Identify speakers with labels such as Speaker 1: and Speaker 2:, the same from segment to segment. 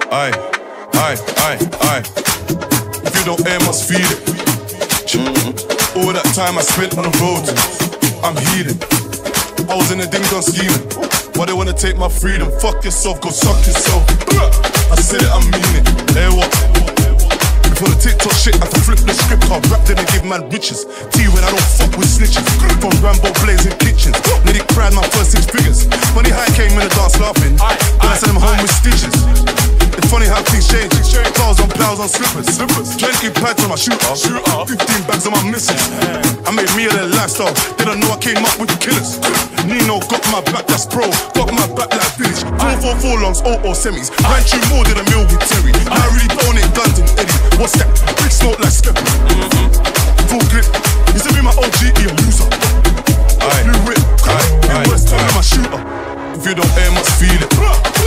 Speaker 1: Aye, aye, aye, aye. If you don't air, must feel it. All that time I spent on the road, I'm healing. I was in a ding-dong scheming. Why they wanna take my freedom? Fuck yourself, go suck yourself. I said it, I mean it. Hey, what? Before the TikTok shit, I can flip the script card, rap then and give man riches. Tea when I don't fuck with snitches. From Rambo blazing kitchens, nearly cried my first 6 figures. Money high came in the dance laughing, then I sent them home with stitches. It's funny how things change. Plows on slippers. 20 pads on my shooter. 15 bags on my missus. I made me a little lifestyle. Didn't know I came up with the killers. Nino got my back, that's pro. Got my back like village. 444 longs, 0 semis. Ran through more than a meal with Terry. Now I really don't need guns and Eddie. What's that? Big smoke like Skeppy. Full clip. You said me my OG, he a loser. Blue whip. West time, I'm a shooter. If you don't air, must feel it.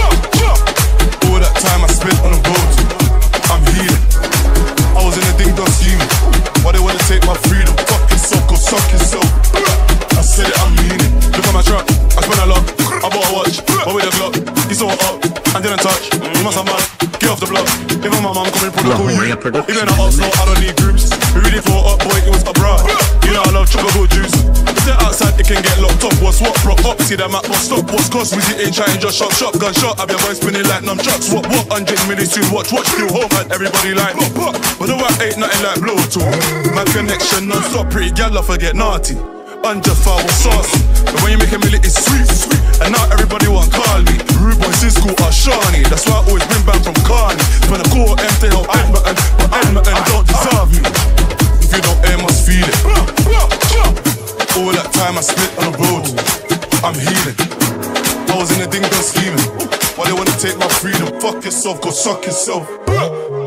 Speaker 1: All that time I spent on the road, I'm healing. I was in a ding-dong scheming. Why they wanna take my freedom? Fuck yourself, go suck yourself. I said it, I mean it. Look at my truck, I spent a lot. I bought a watch, but with a Glock. He saw it up, and didn't touch. You must have mad, get off the block. Even my mom coming from the cool you. Even the ups, no, I don't need groups. We really thought up, boy, it was abroad. You know I love chocolate juice. If they're outside, it can get locked up. What's what? Broke up, see that map must stop. What's cost? We ain't trying just shot, gunshot. Have your mind spinning like numb trucks. What? 100 million soon, watch, still home and everybody like but the white ain't nothing like blow to. My connection non-stop, pretty gal I forget naughty. Under fire was saucy, but when you make a million it's sweet. And now everybody want call me Rude boys in school are Shawnee. That's why I always bring back from Carney. When I call M to help Edmonton, but Edmonton don't deserve me. If you don't air, must feel it. All that time I spent on the road, I'm healing. I was in a ding-dong scheming. Why they wanna take my freedom? Fuck yourself, go suck yourself.